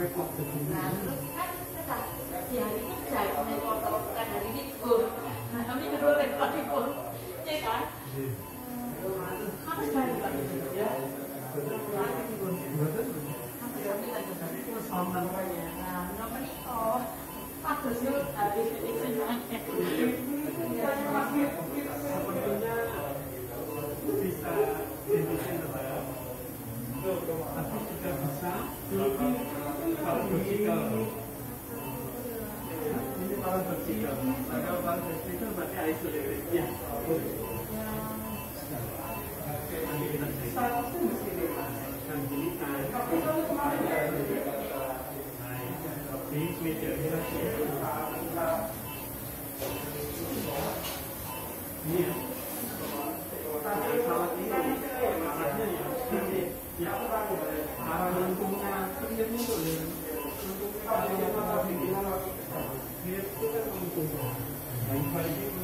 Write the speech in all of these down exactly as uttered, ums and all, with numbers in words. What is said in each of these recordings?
Nah, terus kan kita di hari ini jahit naik motor, bukan hari ini libur. Nah, kami kedua repot libur, ya kan? Harus balik lagi. Ya. Nah, nomor itu, aku sih habis ini semuanya. Sepertinya bisa desain terbaik, tapi juga bisa kalau vertikal. Ini kalau vertikal, kalau kalau vertikal berarti isolated. Ya. Nanti kita satu dan jilikan. Di media kita ini ya. Salah ini, salahnya ya. Ya, arah lengkungnya dia muncul ya. Lengkungnya kalau yang apa ini, dia itu kan lengkung. Yang paling itu.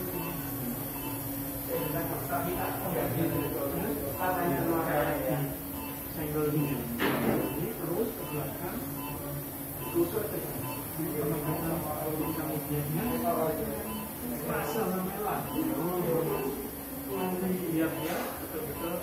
Katanya kayak senggol ini. Ini terus ke belakang. Tusuk saja. Kalau kita ujiannya, rasa memelah. Nanti lihat ya, betul-betul.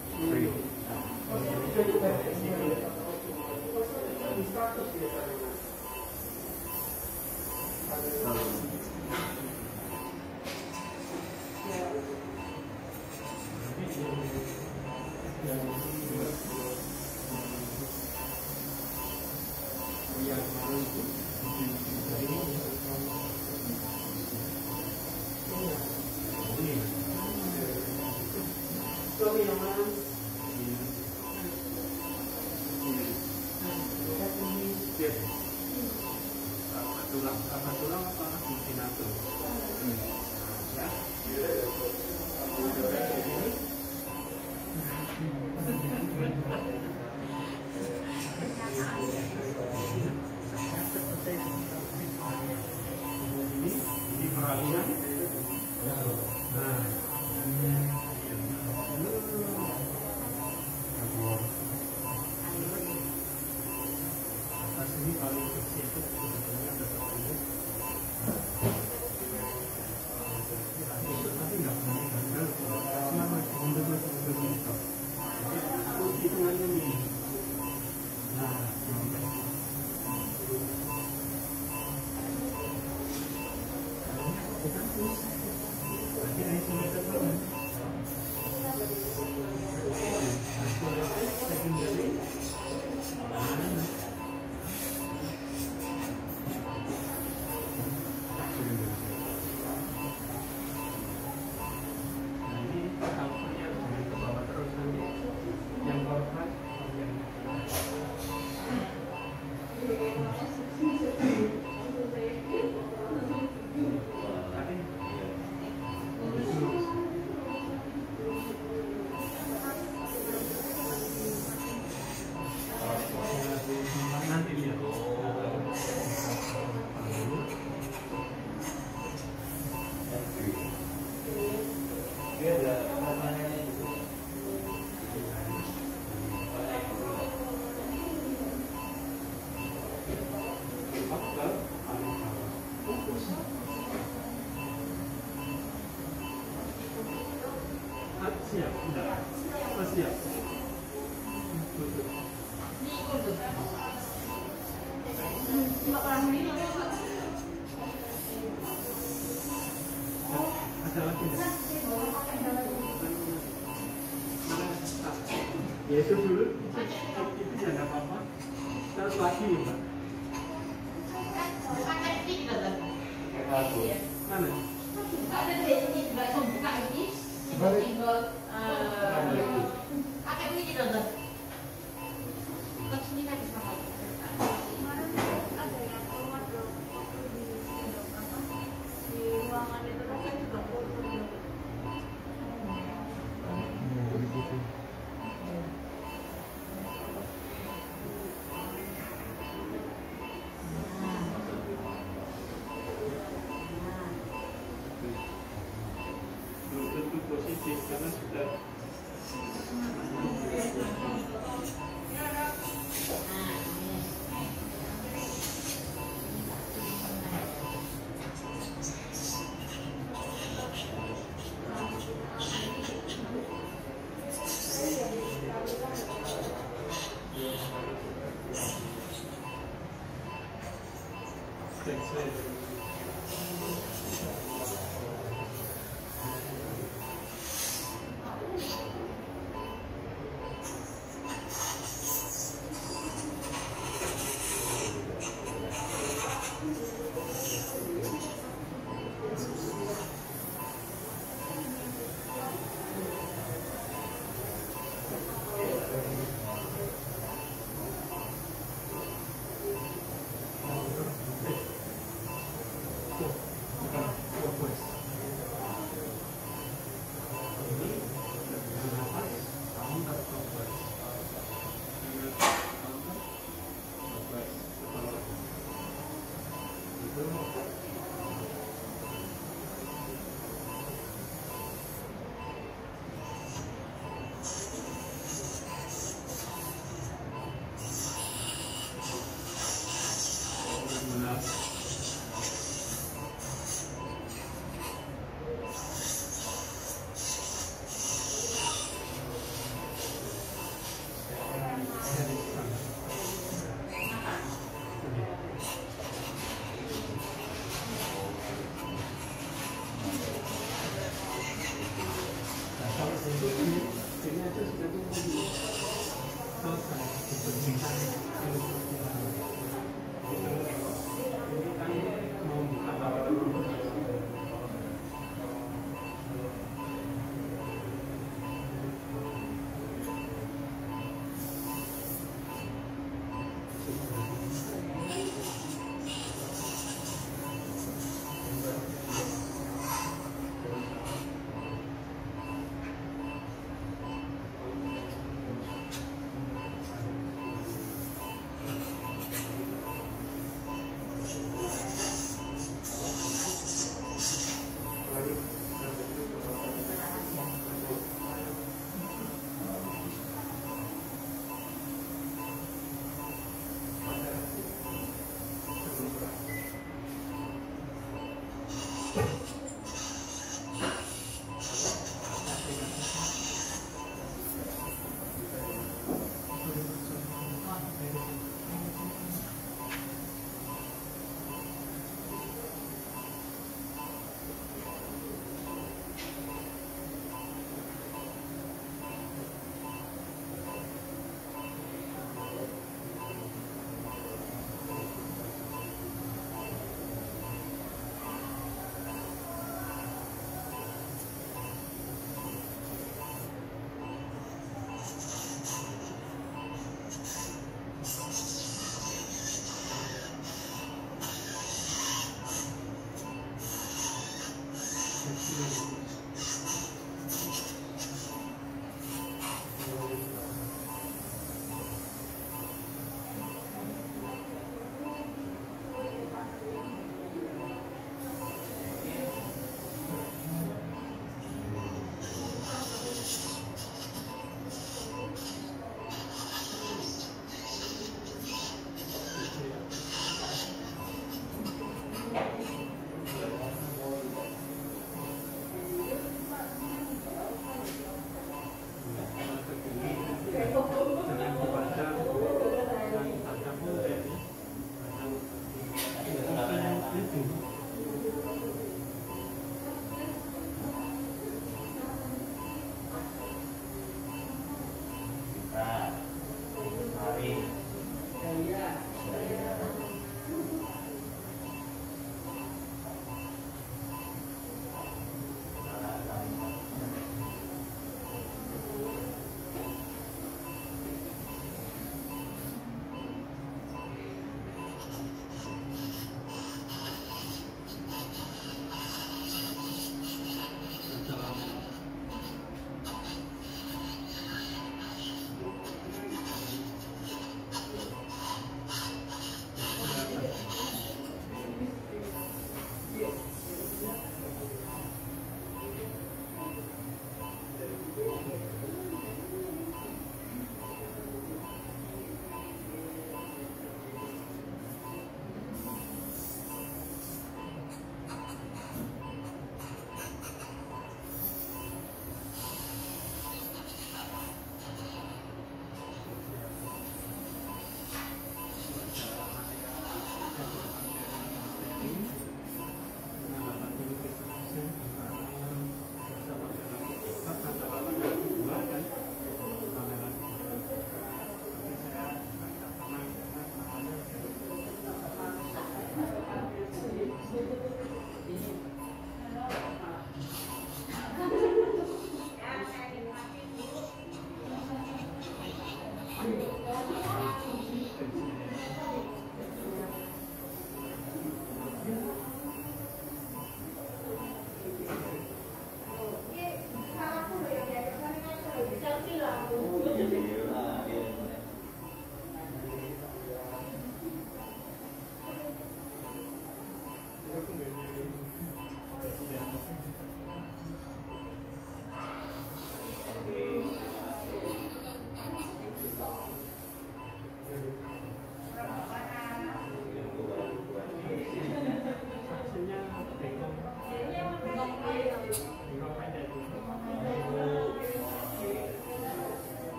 Siap, sudah. Siap. Ada lagi enggak? Ya itu dulu. Itu jangan apa-apa. Terus lagi, Mbak. Mana? Ada di sini juga buka ini. Tinggal pakai ini dong. Ke sini kan bisa pakai. Ada yang keluar dong. Di ruangan itu kan juga foto. Posisi karena sudah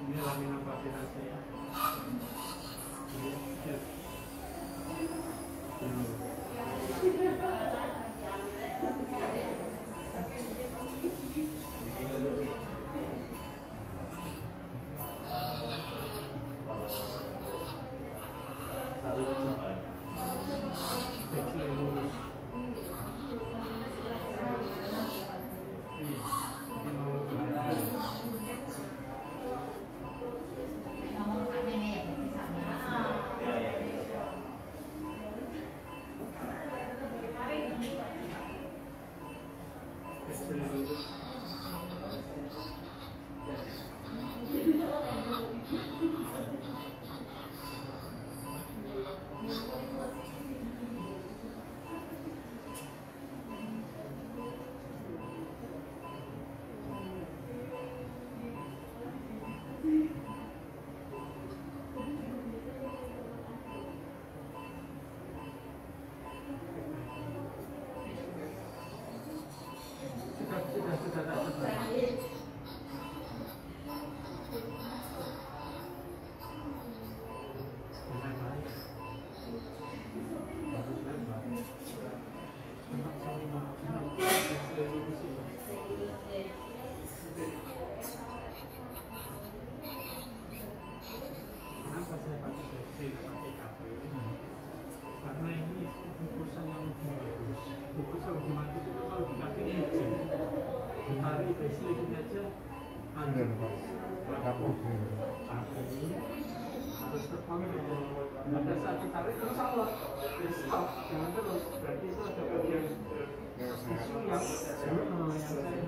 ini lamina papirasi ya. Karena ini bungkusan yang bagus, bungkusan otomatis itu kalau dikasih izin hari besok ini aja ada kapu harus terkontrol. Pada saat ditarik itu salah, stop, jangan terus. Berarti itu ada bagian isu yang yang saya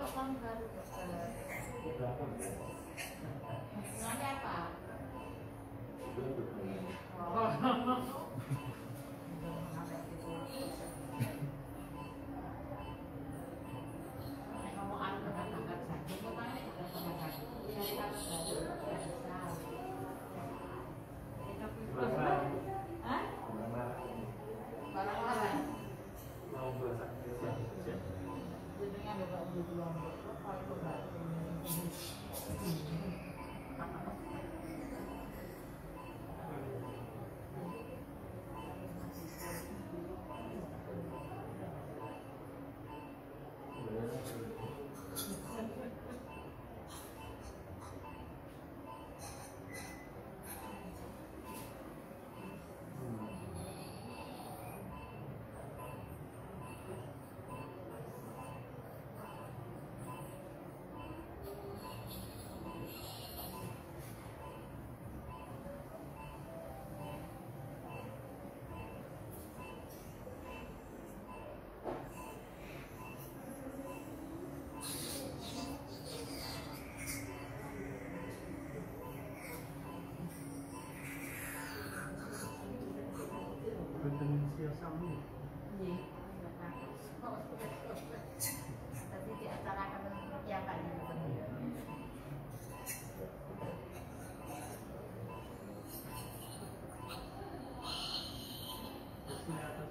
kok tahun baru dokter. Berapa? Namanya apa? Oh. Ngomong aku angkat sakit, kok tangannya juga pernah sakit. Jadi kalau baru tidak bisa. Barang Hah? Barang larang. mau bersakit ya. Jadinya bapak beli lombok, kalau itu baru. Indonesia sama. Iya. Tapi di acara akan yang kayak gitu. Di atas.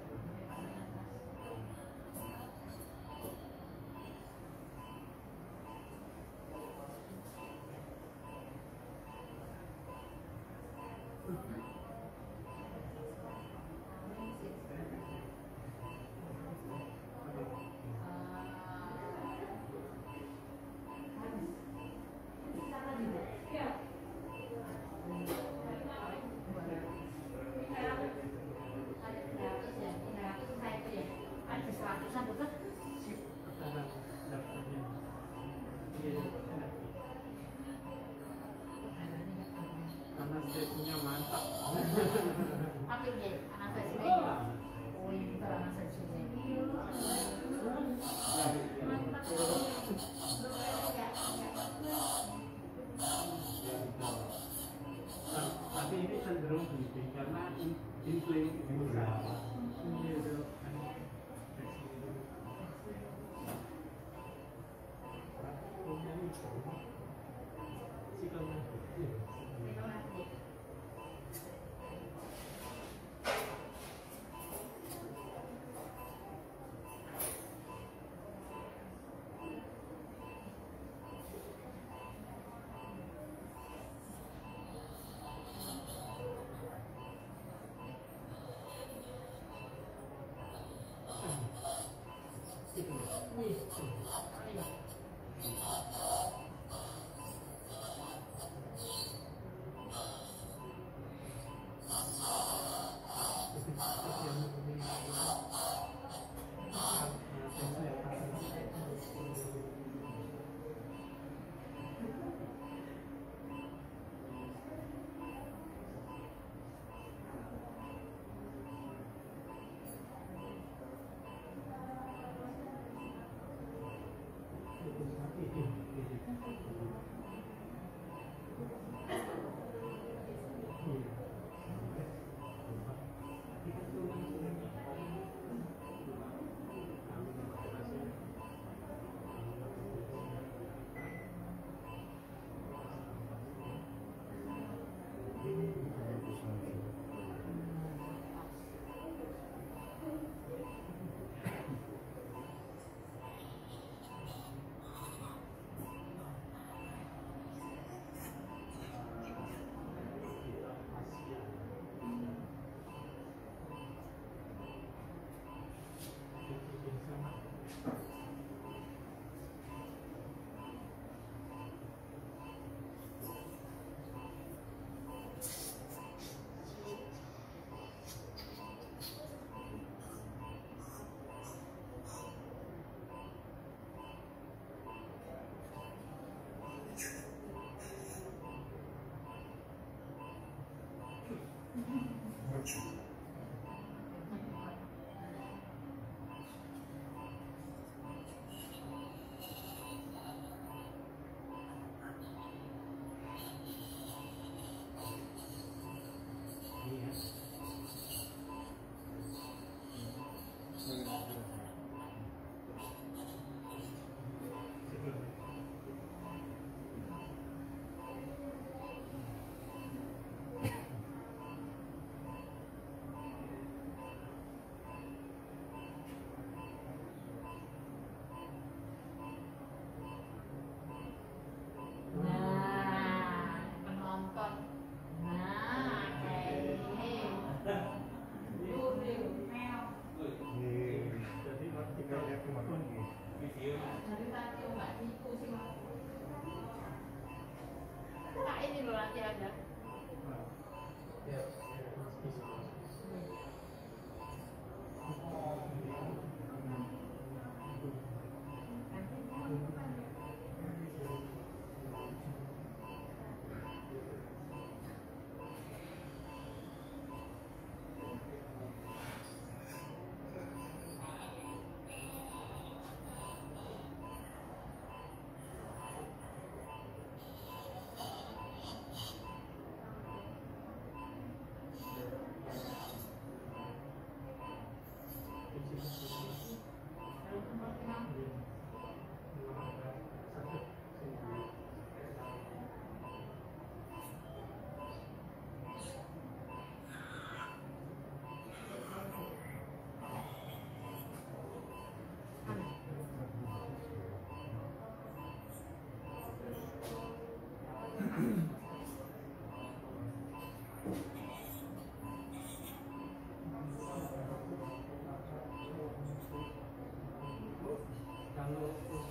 Karena setnya mantap. Apa ini? Anak presiden. Oh, ini anak presiden. Mantap. Tapi ini cenderung gini karena inflasi besar.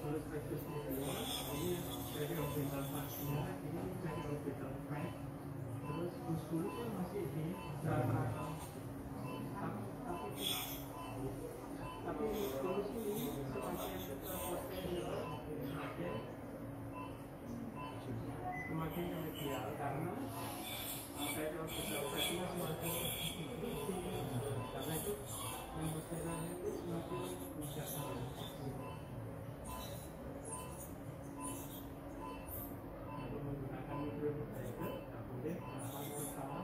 terus restusnya dua, ini periorbital fascia, ini periorbital crack, terus muskulusnya masih di dalam, tapi tapi tapi muskulus ini semakin posterior semakin semakin ke medial karena periorbital cracknya semakin karena itu yang posteriornya itu semakin bijak. Menggunakan mikro berbeda, tak boleh melakukan pertama.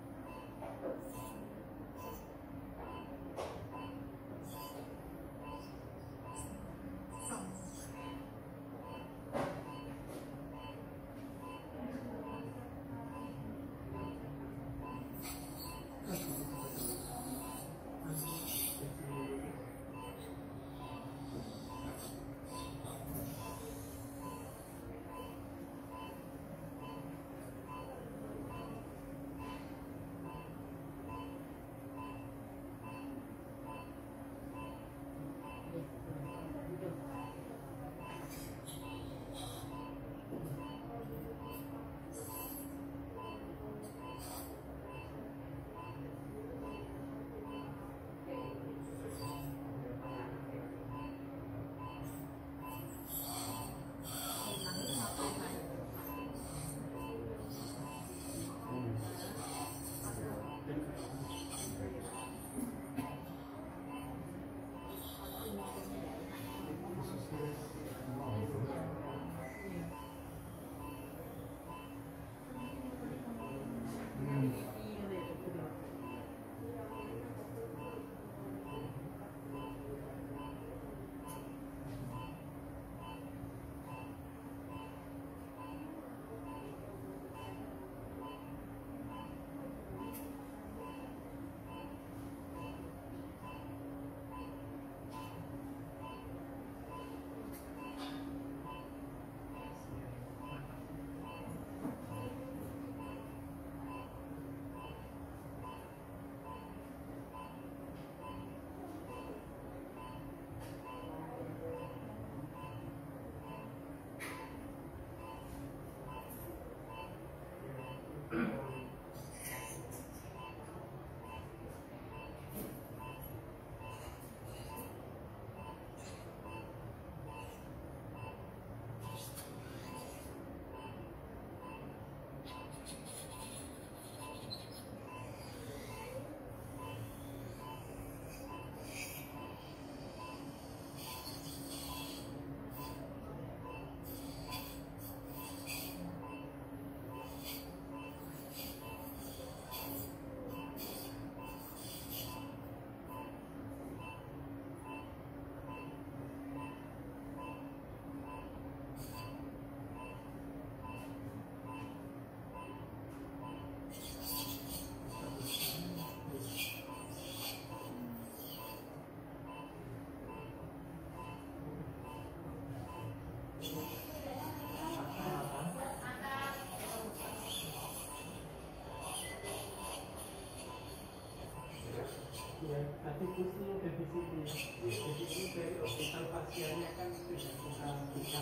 Ya, tadi kursinya udah di sini. Jadi ini dari orbital fascianya kan sudah kita buka.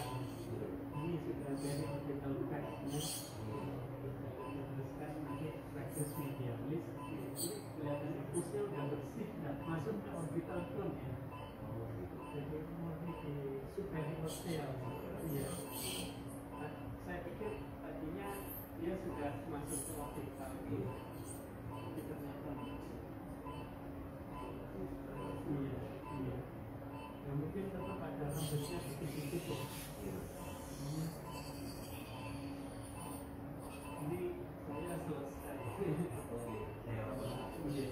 Ini sudah dari orbital cracknya. Teruskan nanti rectus medialis. Ini kelihatan kursinya udah bersih, udah masuk ke orbital crown ya. Jadi murni di superior tail. Iya. Saya pikir tadinya dia sudah masuk ke orbital ini. Tapi ternyata iya, iya. Ya mungkin tetap ada rambutnya sedikit-sedikit ya. Ini saya selesai. Iya.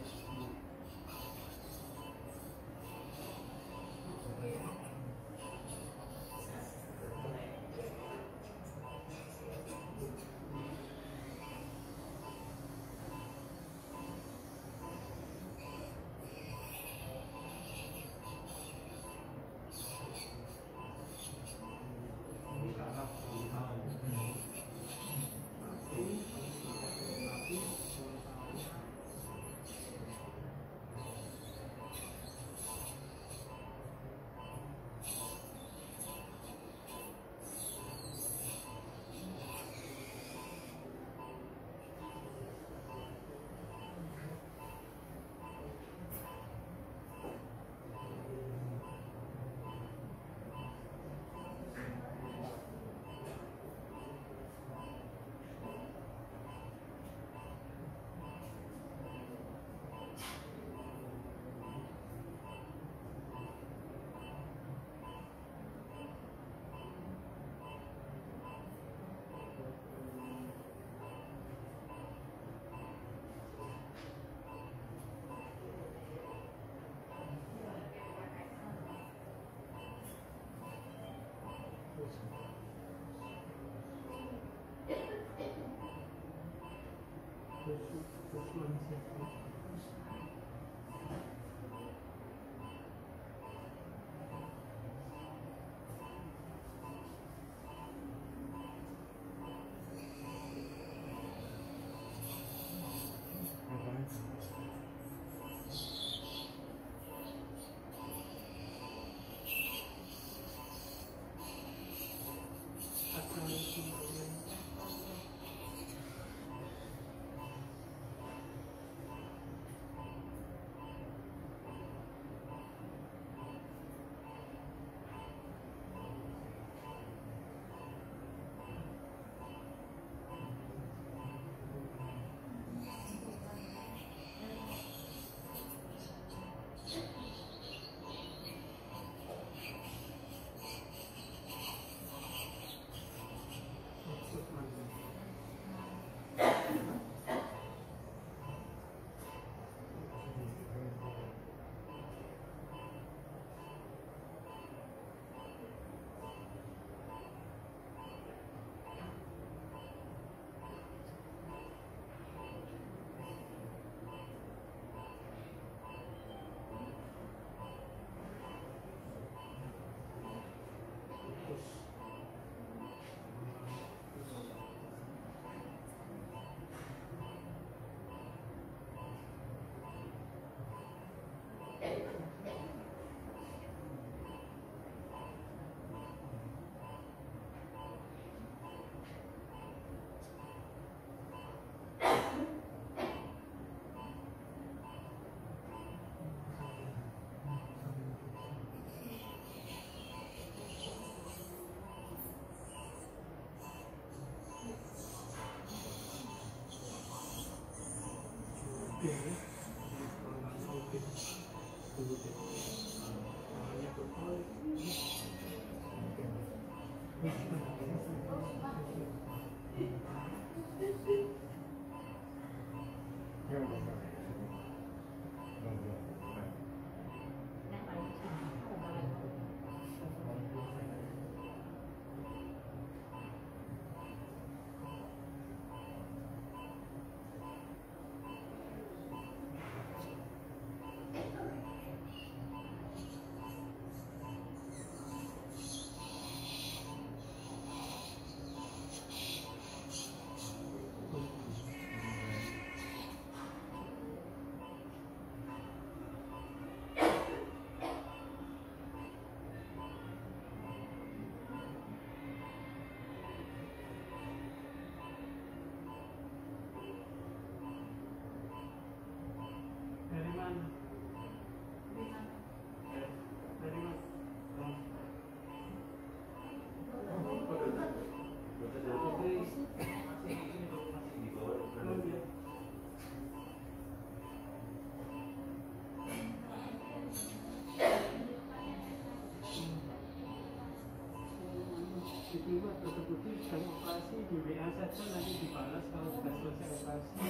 Tiba tertutup sekali operasi di W A saja nanti dibalas kalau sudah selesai operasi.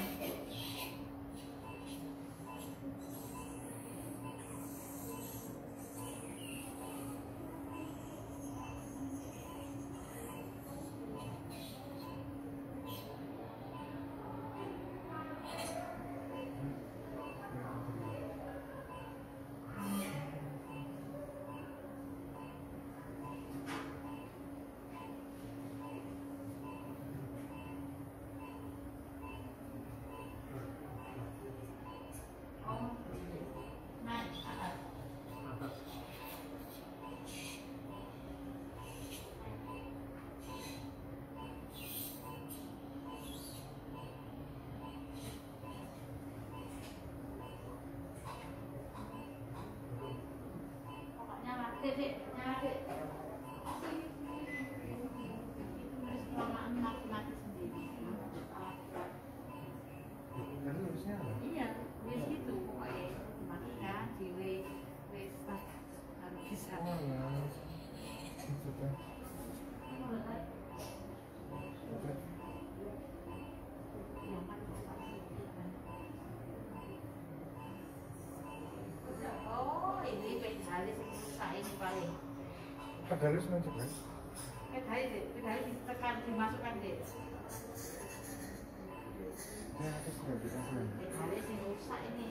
Titik, nyari. Terus kelamaan mati-mati sendiri. Kan harusnya apa? Iya, wis gitu pokoknya matikan dhewe wis harus bisa. Oh ya. Sudah. Oh, ini pedalis susah ini paling. Pedalis macam kan? pedalnya deh, pedalnya ditekan, dimasukkan deh. Ya, terus nggak kita senang. Pedalnya sih rusak ini.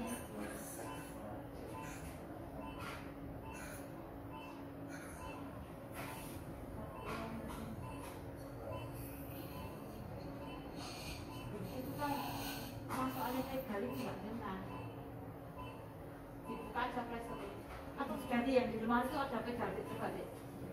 Itu kan masukannya pedalnya nggak kena. Dibuka aja presernya. Atau diganti yang di rumah itu ada pedal, coba deh.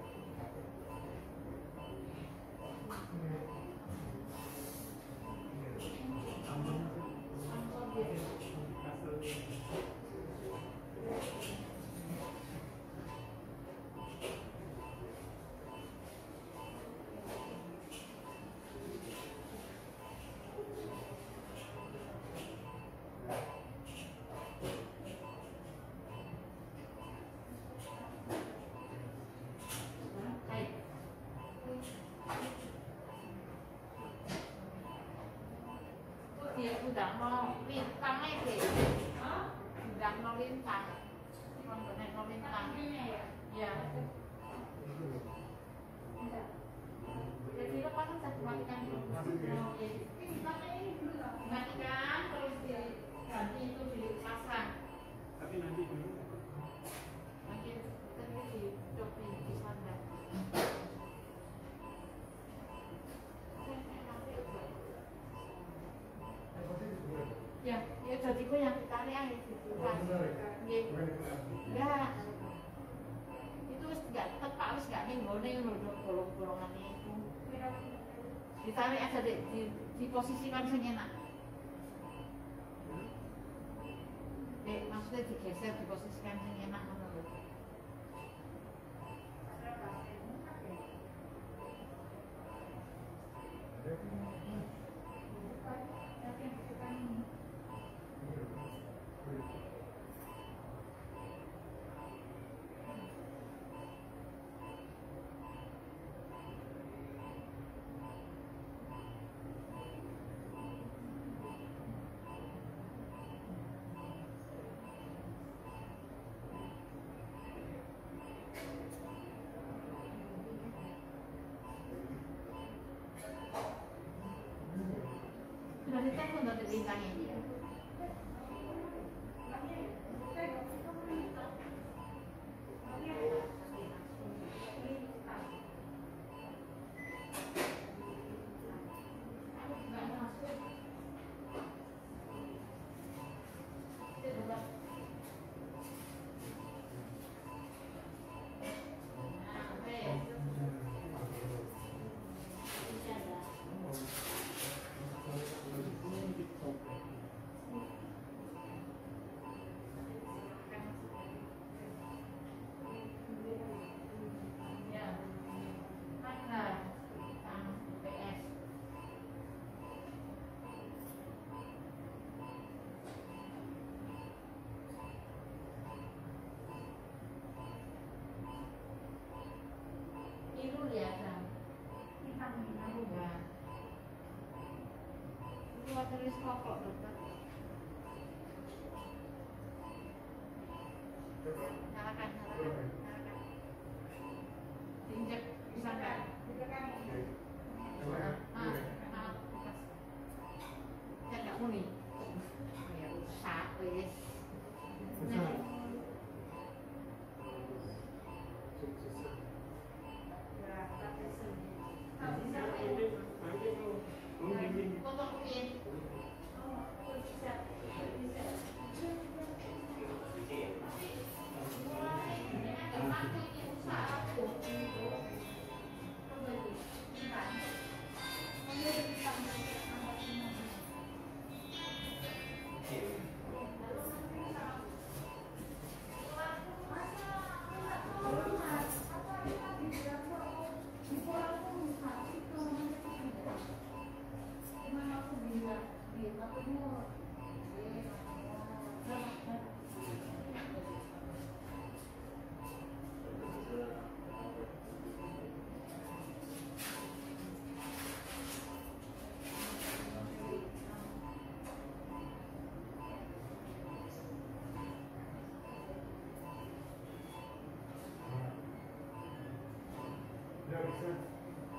Udang no lintang aja, udang no lintang, komponen no lintang, ya. Jadi lepas itu saya matikan dulu, matikan terus diganti itu dipasang. Tapi nanti dulu. Nanti terus dicobi di sana. Ya, ya jadi gue yang ditarik aja gitu kan. Ya, itu nggak tepat, harus nggak nenggone loh bolong-bolongan itu. Ditarik aja deh, di, diposisikan sing enak. Dek, maksudnya digeser, diposisikan sing enak menurut. Berarti kan untuk bintangnya dia. Tulis kokok dokter. Nyalakan, nyalakan, nyalakan. Diinjek, bisa nggak? Ah, ah, ya nggak muni. Ya rusak, wis. Ya bisa.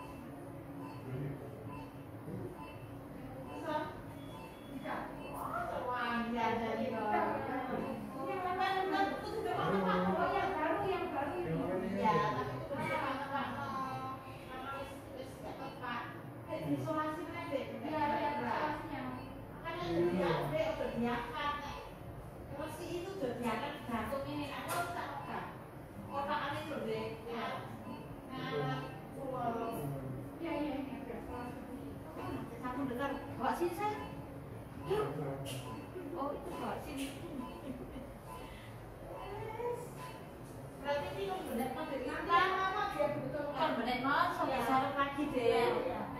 Oh, sampai syarat lagi deh.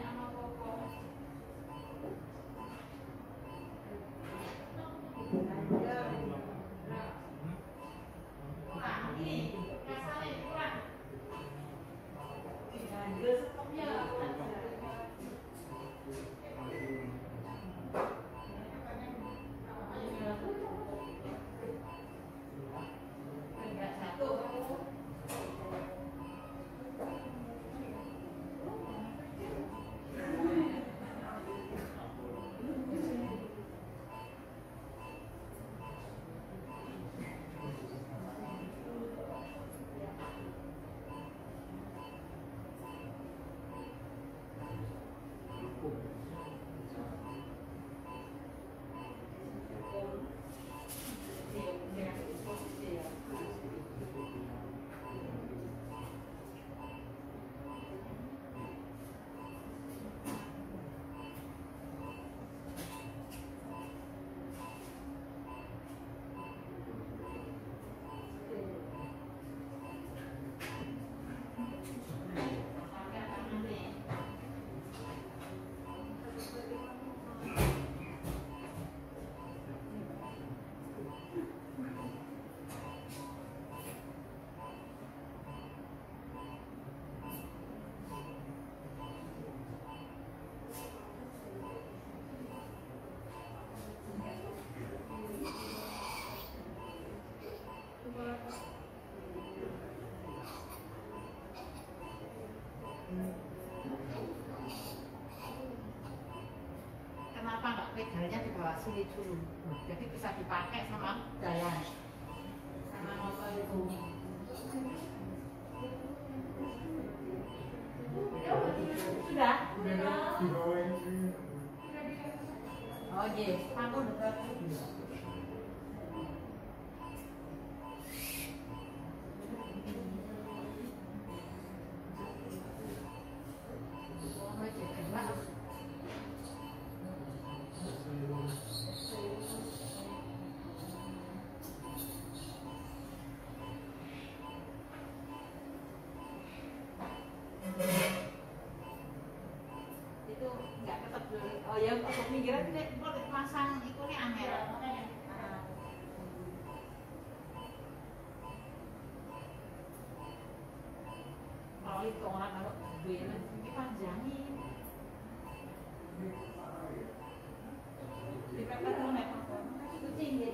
Kenapa nggak pedalnya di bawah sini dulu? Jadi bisa dipakai sama jalan, sama motor itu. Sudah? Oh iya, aku dekat. Oh ya, untuk pinggiran ini pasang itu nih angel. Kalau itu orang kalau beli ini panjangin. Dipepet dulu nih, kucing deh.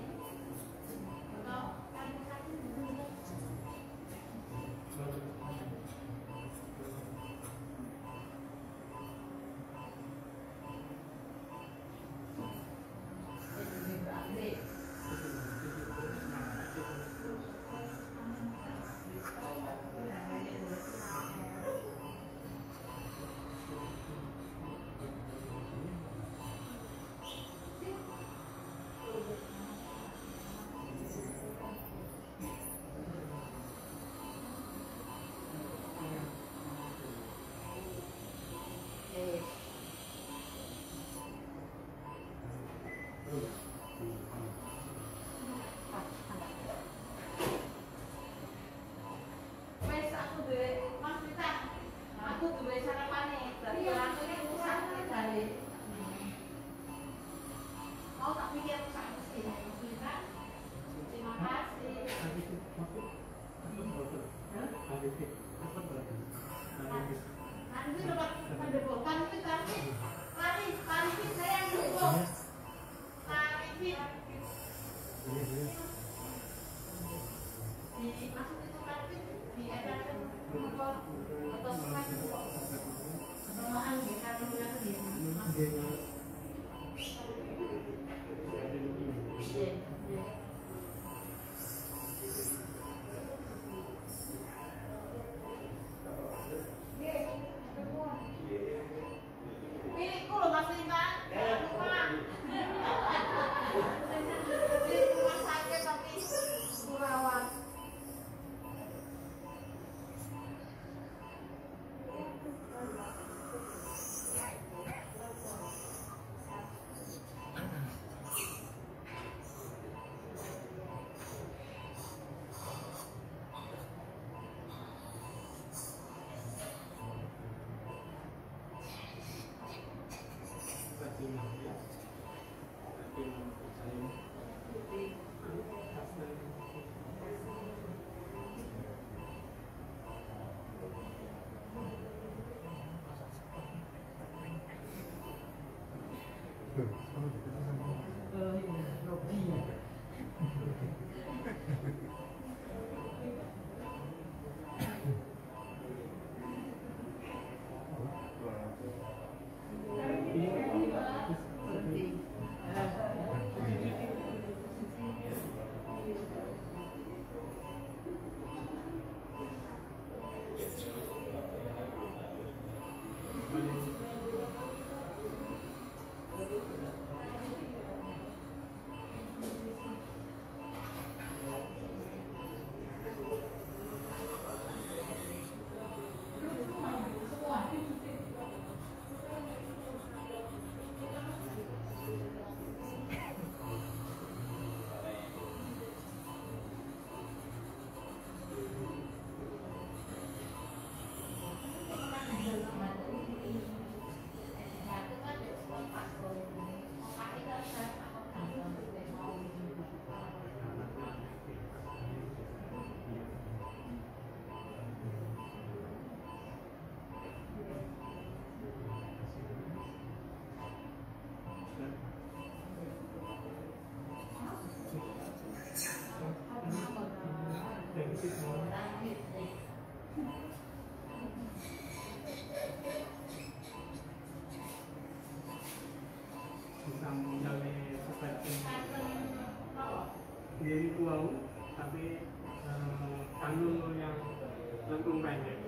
Diri kuau tapi kandung yang lengkung pendek.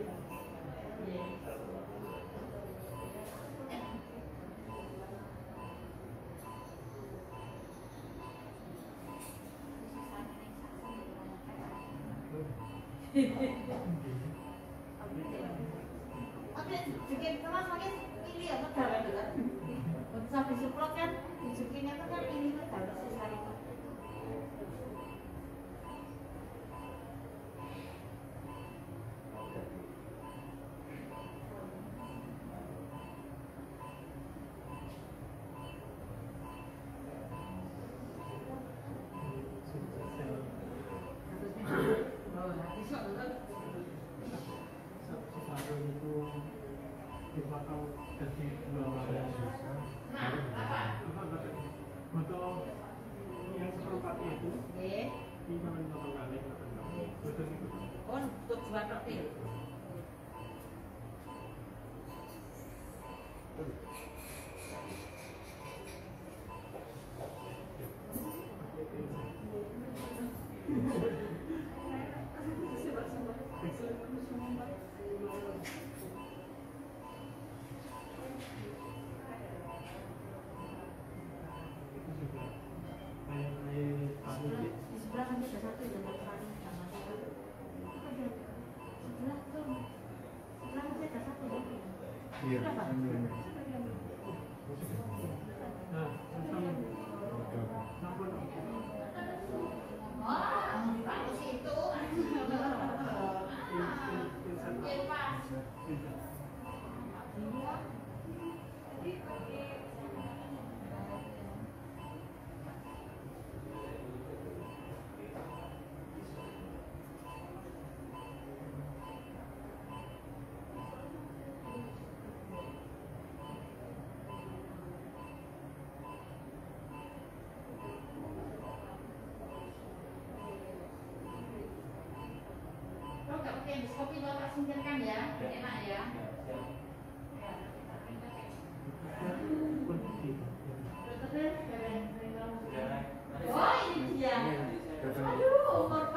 Oke, bikin kemas makin ini ya negara juga. Untuk sampai suplot kan, bikinnya itu kan ini negara sesari. Iya, Endoskopi lo tak singkirkan ya, enak ya. Oh ini dia. Aduh,